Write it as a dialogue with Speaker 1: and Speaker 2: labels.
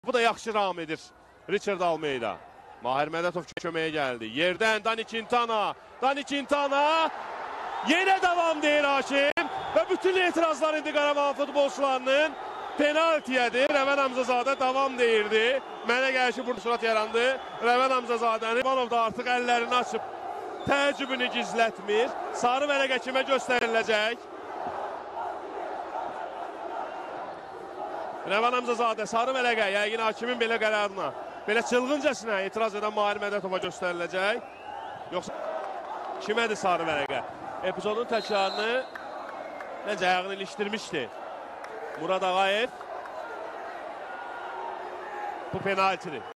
Speaker 1: topu da yaxşı ram edir Richard Almeida. Mahir Mədətov köməyə gəldi. Yerdən Dani Quintana. Dani Quintana. Yenə davam deyir Haşim. Və bütün etirazlar indi Qarabağ futbolçularının penaltiyədir. Rəvən Hamzazadə davam deyirdi. Mənə gəlir ki, burada surat yarandı. Rəvən Hamzazadəni Vanov da artıq əllərini açıb təəccübünü gizlətmir. Sarı vərəqə kimə göstəriləcək? Rəvən Hamzazadə sarı vərəqə yəqin hakimin belə qərarına, belə çılğıncasına etiraz edən Mahir Mədətova göstəriləcək. Yoxsa kimədir sarı vərəqə? Epizodun təkrarını necə ayağını ilişdirmişdi Murad Ağayev. Bu penaltidir.